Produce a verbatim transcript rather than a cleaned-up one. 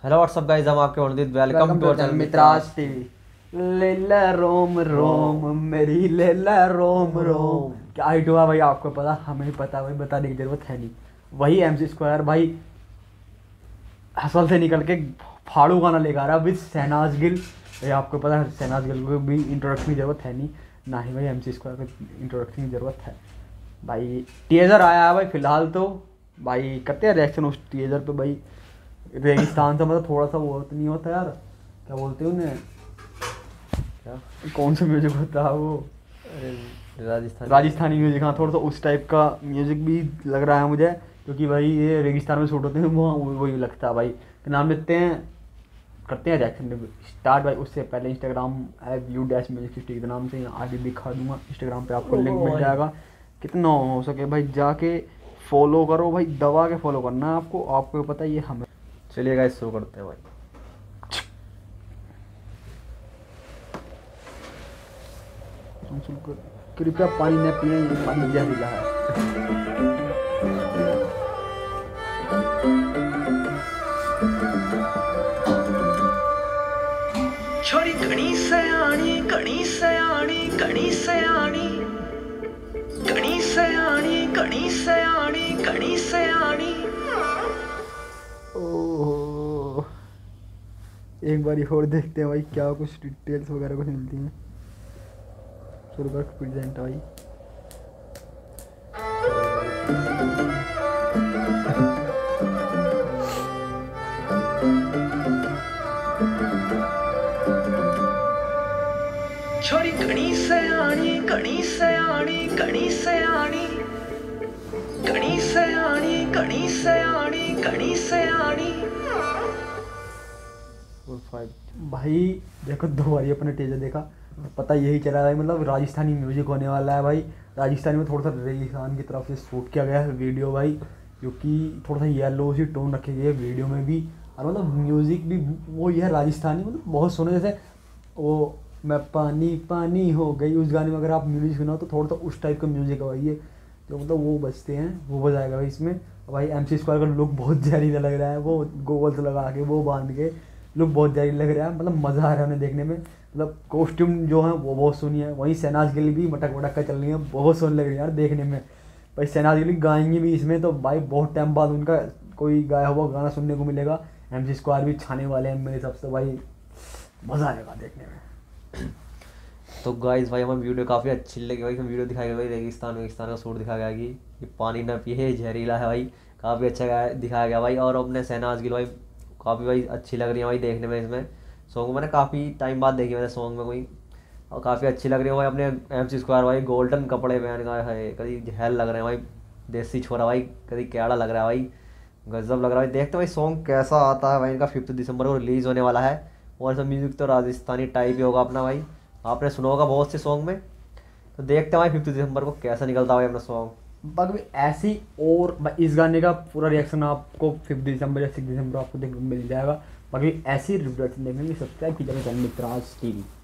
Hello what's up guys, हम आपके अनुदित welcome to our channel Mitras TV. लेला रोम रोम मेरी लेला रोम रोम। क्या हिट हुआ भाई आपको पता, हमें पता भाई, बताने की जरूरत है नहीं। वही एमसी स्क्वायर भाई हसल से निकल के फाड़ू गाना लेकर आ रहा विद शहनाज गिल। ये आपको पता है शहनाज गिल को भी इंट्रोडक्शन की जरूरत है नहीं, ना ही भाई एमसी स्क्वायर को इंट्रोडक्शन की ज़रूरत है। भाई टीजर आया है भाई फिलहाल तो भाई करते हैं रिएक्शन उस टीजर पे भाई। रेगिस्तान से मतलब थोड़ा सा वो तो नहीं होता यार, क्या बोलते हैं उन्हें, क्या कौन सा म्यूजिक होता है वो, राजस्थान राजस्थानी म्यूजिक। हाँ थोड़ा सा उस टाइप का म्यूजिक भी लग रहा है मुझे, क्योंकि भाई ये रेगिस्तान में शूट होते हैं वहाँ वही लगता है भाई। तो नाम लेते हैं, करते हैं रिएक्शन स्टार्ट भाई। उससे पहले इंस्टाग्राम है व्यू डैश म्यूजिक सिटी के नाम से आगे दिखा दूंगा, इंस्टाग्राम पे आपको लिंक मिल जाएगा। कितना हो सके भाई जाके फॉलो करो भाई, दबा के फॉलो करना है आपको, आपको पता है ये हमें। चलिए गाइस शुरू करते हैं भाई। कृपया पानी न पिए, ये पानी जहरीला है। छोरी घणी सयानी घणी सयानी घणी सयानी घणी सयानी घणी सयानी घणी सयानी। ओह एक बार और देखते हैं भाई क्या कुछ डिटेल्स वगैरह कुछ मिलती हैं। शुरू कर प्रेजेंट भाई। छोरी घणी सयानी घणी सयानी घणी सयानी घणी सयानी घणी सयानी घणी सयानी। भाई देखो दो बारी अपने टीजर देखा, पता यही चला भाई, मतलब राजस्थानी म्यूजिक होने वाला है भाई। राजस्थान में थोड़ा सा रेगिस्तान की तरफ से शूट किया गया है वीडियो भाई, क्योंकि थोड़ा सा येलो सी टोन रखी गई है वीडियो में भी, और मतलब म्यूजिक भी वो ये है राजस्थानी, मतलब बहुत सुने। जैसे वो मैं पानी पानी हो गई उस गाने में अगर आप म्यूजिक सुनाओ तो थोड़ा सा उस टाइप का म्यूजिक है भाई ये, जो मतलब वो बजते हैं वो बजाएगा भाई इसमें। भाई एमसी स्क्वायर का लुक बहुत जहरीला लग रहा है, वो गोगल्स लगा के वो बांध के लुक बहुत जहरीला लग रहा है, मतलब मज़ा आ रहा है उन्हें देखने में। मतलब कॉस्ट्यूम जो है वो बहुत सोनी है। वहीं शहनाज गिल भी मटक मटक का चल रही है, बहुत सोनी लग रही है यार देखने में। भाई शहनाज गिल गाएंगे भी इसमें, तो भाई बहुत टाइम बाद उनका कोई गाया हुआ गाना सुनने को मिलेगा। एमसी स्क्वायर भी छाने वाले हैं मेरे हिसाब से भाई, मज़ा आएगा देखने में। तो गाइस भाई हमें वीडियो काफ़ी अच्छी लगी भाई। वीडियो दिखाया गया भाई रेगिस्तान रेगिस्तान का शूट दिखाया गया कि ये पानी ना पिए जहरीला है भाई, काफ़ी अच्छा दिखाया गया भाई। और अपने शहनाज गिल भाई काफ़ी भाई अच्छी लग रही है भाई देखने में। इसमें सॉन्ग मैंने काफ़ी टाइम बाद देखी मैंने सॉन्ग में कोई, और काफ़ी अच्छी लग रही है भाई। अपने एमसी स्क्वायर भाई गोल्डन कपड़े पहन का है, कभी जहल लग रहे हैं भाई, देसी छोरा भाई, कभी कैड़ा लग रहा है भाई, गजब लग रहा है भाई। देखते भाई सॉन्ग कैसा आता है भाई। इनका फिफ्थ दिसंबर को रिलीज़ होने वाला है, और सब म्यूजिक तो राजस्थानी टाइप ही होगा अपना भाई, आपने सुना होगा बहुत से सॉन्ग में। तो देखते हैं भाई फिफ्थ दिसंबर को कैसा निकलता है भाई अपना सॉन्ग। बाकी ऐसी और इस गाने का पूरा रिएक्शन आपको फिफ्थ दिसंबर या सिक्स दिसंबर आपको देखने को मिल जाएगा। बाकी ऐसी रिव्यू देखने के लिए सब्सक्राइब कीजिएगा चैनल मित्रास टीवी।